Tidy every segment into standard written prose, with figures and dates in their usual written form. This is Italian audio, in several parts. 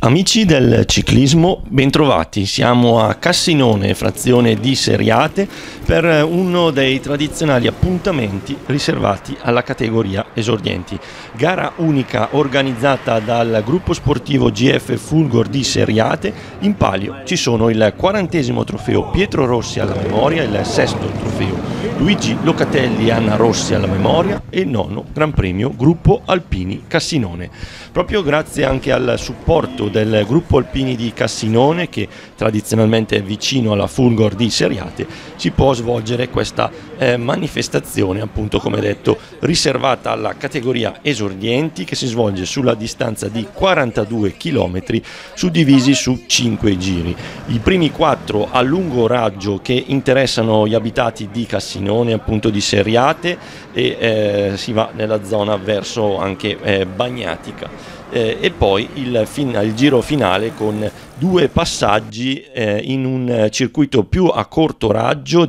Amici del ciclismo, bentrovati. Siamo a Cassinone, frazione di Seriate, per uno dei tradizionali appuntamenti riservati alla categoria esordienti. Gara unica organizzata dal gruppo sportivo GF Fulgor di Seriate. In palio ci sono il 40° trofeo Pietro Rossi alla memoria, il 6° trofeo Luigi Locatelli e Anna Rossi alla memoria e il 9° Gran Premio Gruppo Alpini Cassinone. Proprio grazie anche al supporto del gruppo Alpini di Cassinone, che tradizionalmente è vicino alla Fulgor di Seriate, si può svolgere questa manifestazione, appunto come detto, riservata alla categoria esordienti, che si svolge sulla distanza di 42 km suddivisi su 5 giri. I primi 4 a lungo raggio che interessano gli abitati di Cassinone, appunto di Seriate, e si va nella zona verso anche Bagnatica. E poi il giro finale con 2 passaggi in un circuito più a corto raggio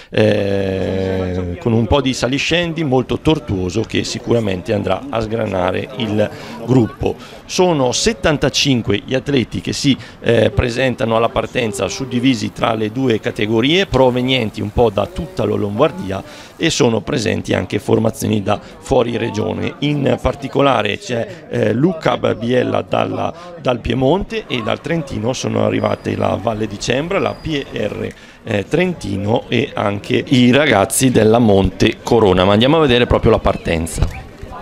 con un po' di saliscendi, molto tortuoso, che sicuramente andrà a sgranare il gruppo. Sono 75 gli atleti che si presentano alla partenza, suddivisi tra le 2 categorie, provenienti un po' da tutta la Lombardia, e sono presenti anche formazioni da fuori regione. In particolare c'è Luca Barbiella dal Piemonte, e dal Trentino sono arrivate la Valle di Cembra, la PR Trentino e anche i ragazzi della Monte Corona. Ma andiamo a vedere proprio la partenza.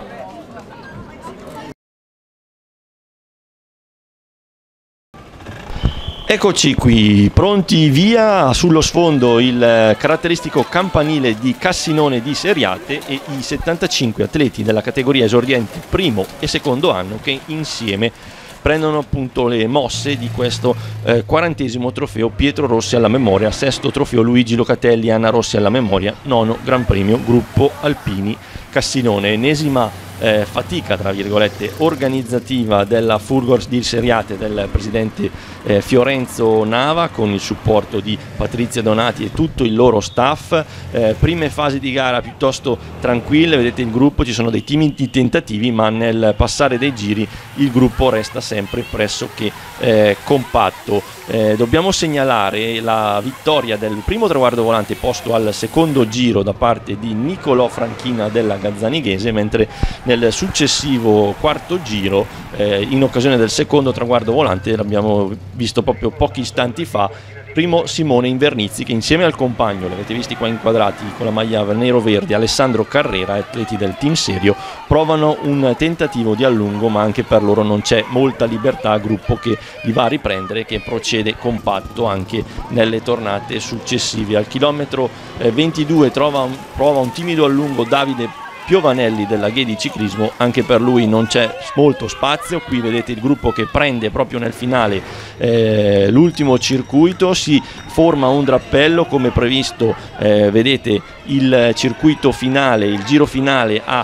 Eccoci qui, pronti via. Sullo sfondo il caratteristico campanile di Cassinone di Seriate e i 75 atleti della categoria esordienti primo e secondo anno, che insieme prendono appunto le mosse di questo 40° trofeo Pietro Rossi alla memoria, 6° trofeo Luigi Locatelli e Anna Rossi alla memoria, 9° Gran Premio Gruppo Alpini Cassinone. Ennesima fatica, tra virgolette, organizzativa della Fulgor di Seriate, del presidente Fiorenzo Nava, con il supporto di Patrizia Donati e tutto il loro staff. Prime fasi di gara piuttosto tranquille, vedete il gruppo, ci sono dei timidi tentativi, ma nel passare dei giri il gruppo resta sempre pressoché compatto. Dobbiamo segnalare la vittoria del primo traguardo volante posto al secondo giro da parte di Nicolò Franchina della Gazzanighese, mentre nel successivo 4° giro, in occasione del secondo traguardo volante, l'abbiamo visto proprio pochi istanti fa, primo Simone Invernizzi, che insieme al compagno, li avete visti qua inquadrati con la maglia nero-verde, Alessandro Carrera, atleti del team serio, provano un tentativo di allungo, ma anche per loro non c'è molta libertà, gruppo che li va a riprendere, che procede compatto anche nelle tornate successive. Al chilometro 22 prova un timido allungo Davide Piovanelli della Ghedi Ciclismo, anche per lui non c'è molto spazio. Qui vedete il gruppo che prende proprio nel finale l'ultimo circuito, si forma un drappello come previsto. Vedete il circuito finale, il giro finale ha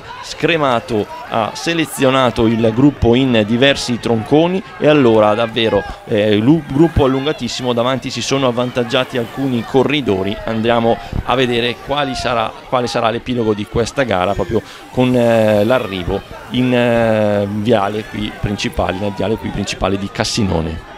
selezionato il gruppo in diversi tronconi, e allora davvero il gruppo allungatissimo. Davanti si sono avvantaggiati alcuni corridori. Andiamo a vedere quale sarà l'epilogo di questa gara, proprio con l'arrivo nel viale qui principale di Cassinone.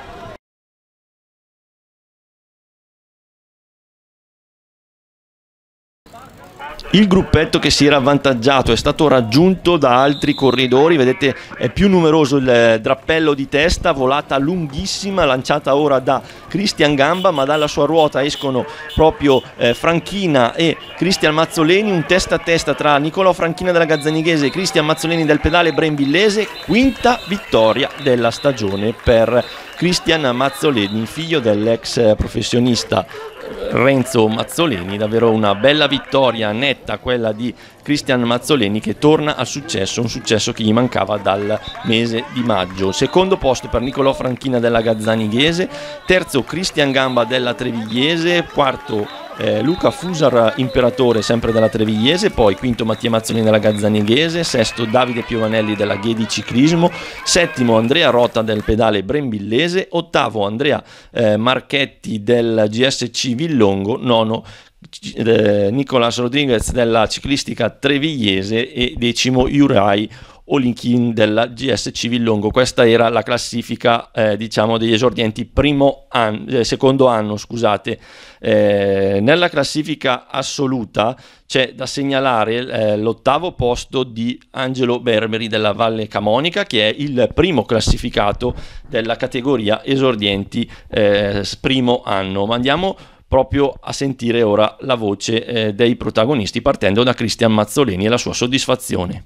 Il gruppetto che si era avvantaggiato è stato raggiunto da altri corridori, vedete è più numeroso il drappello di testa, volata lunghissima lanciata ora da Cristian Gamba, ma dalla sua ruota escono proprio Franchina e Cristian Mazzoleni, un testa a testa tra Nicolò Franchina della Gazzanighese e Cristian Mazzoleni del pedale Brembillese. 5ª vittoria della stagione per Cristian Mazzoleni, figlio dell'ex professionista Renzo Mazzoleni. Davvero una bella vittoria netta quella di Cristian Mazzoleni, che torna al successo, un successo che gli mancava dal mese di maggio. Secondo posto per Nicolò Franchina della Gazzanighese, terzo Cristian Gamba della Trevigliese, quarto Luca Fusar Imperatore sempre della Trevigliese, poi quinto Mattia Mazzolini della Gazzanighese, sesto Davide Piovanelli della Ghedi Ciclismo, settimo Andrea Rota del pedale Brembillese, ottavo Andrea Marchetti del GSC Villongo, nono Nicolas Rodriguez della ciclistica trevigliese e decimo Juraj Olinkin della GSC Villongo. Questa era la classifica diciamo degli esordienti secondo anno, scusate. Nella classifica assoluta c'è da segnalare l'8° posto di Angelo Berberi della Valle Camonica, che è il primo classificato della categoria esordienti primo anno. Ma andiamo proprio a sentire ora la voce dei protagonisti, partendo da Cristian Mazzoleni e la sua soddisfazione.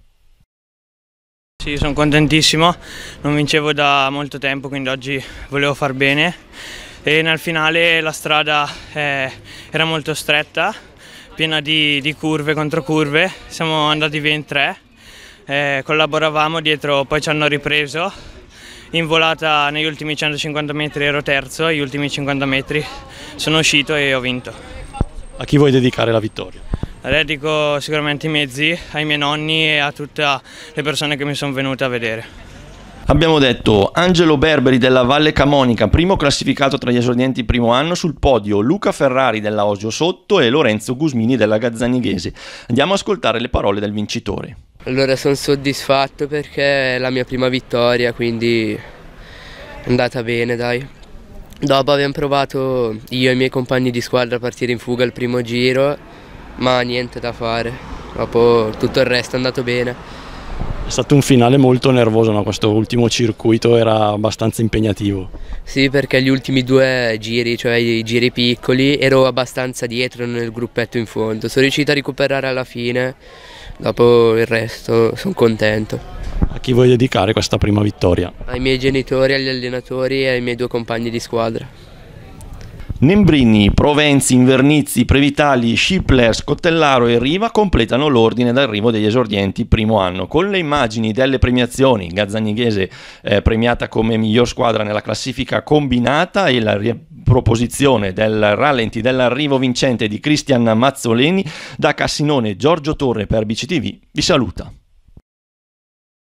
Sì, sono contentissimo, non vincevo da molto tempo, quindi oggi volevo far bene, e nel finale la strada era molto stretta, piena di curve contro curve, siamo andati via in 3, collaboravamo dietro, poi ci hanno ripreso. In volata negli ultimi 150 metri ero terzo, gli ultimi 50 metri sono uscito e ho vinto. A chi vuoi dedicare la vittoria? La dedico sicuramente ai mezzi, ai miei nonni e a tutte le persone che mi sono venute a vedere. Abbiamo detto Angelo Berberi della Valle Camonica, primo classificato tra gli esordienti primo anno, sul podio Luca Ferrari della Osio Sotto e Lorenzo Gusmini della Gazzanighese. Andiamo a ascoltare le parole del vincitore. Allora, sono soddisfatto perché è la mia prima vittoria, quindi è andata bene, dai. Dopo abbiamo provato io e i miei compagni di squadra a partire in fuga il primo giro, ma niente da fare. Dopo tutto il resto è andato bene. È stato un finale molto nervoso, no? Questo ultimo circuito era abbastanza impegnativo. Sì, perché gli ultimi 2 giri, cioè i giri piccoli, ero abbastanza dietro nel gruppetto in fondo. Sono riuscito a recuperare alla fine. Dopo il resto sono contento. A chi vuoi dedicare questa prima vittoria? Ai miei genitori, agli allenatori e ai miei 2 compagni di squadra. Nembrini, Provenzi, Invernizzi, Previtali, Schipler, Scottellaro e Riva completano l'ordine d'arrivo degli esordienti primo anno. Con le immagini delle premiazioni, Gazzanighese premiata come miglior squadra nella classifica combinata e la riproposizione del rallenti dell'arrivo vincente di Cristian Mazzoleni, da Cassinone Giorgio Torre per BCTV vi saluta.